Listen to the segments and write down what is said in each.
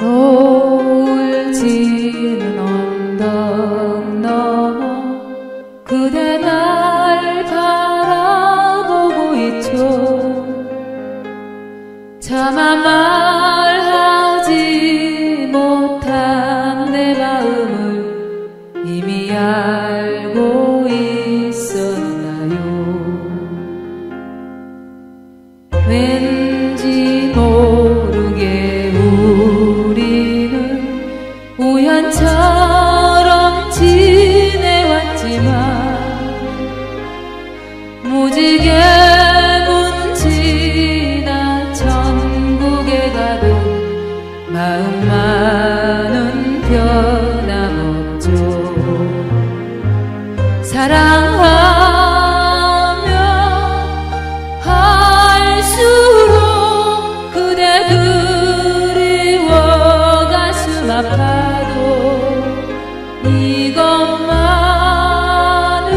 노을 지는 언덕 너머 그대 날 바라보고 있죠. 차마 말하지 못한 내 마음을 이미 알고 있었나요. 왠지 모르게 우리는 우연처럼 지내왔지만 무지개 문지나 천국에 가도 마음만은 변함없죠. 사랑하며 할수록 그대 그리워 가슴 아파도 이것만은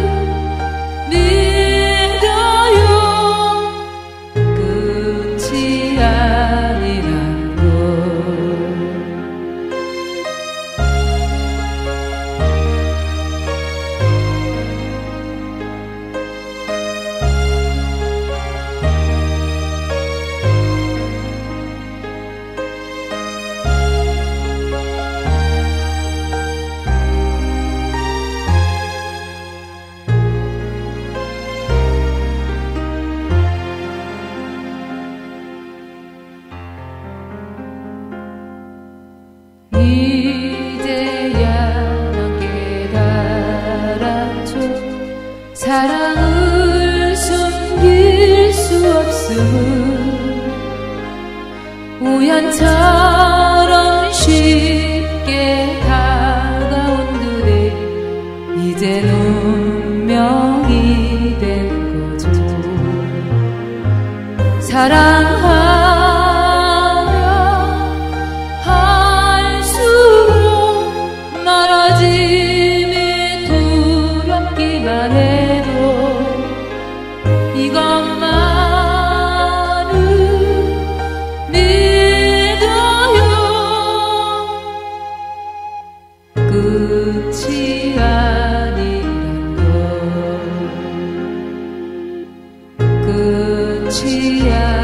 믿어요. 끝이 아니란 걸. 이제야 난 깨달았죠. 사랑을 숨길 수 없음을 우연처럼 쉽게 다가온 그대 이젠 운명이 된 거죠. 사랑하며 할수록 멀어짐이 두렵기만 해도 이것만은 믿어요. 끝이 아니란 걸. 끝이 아니란 걸.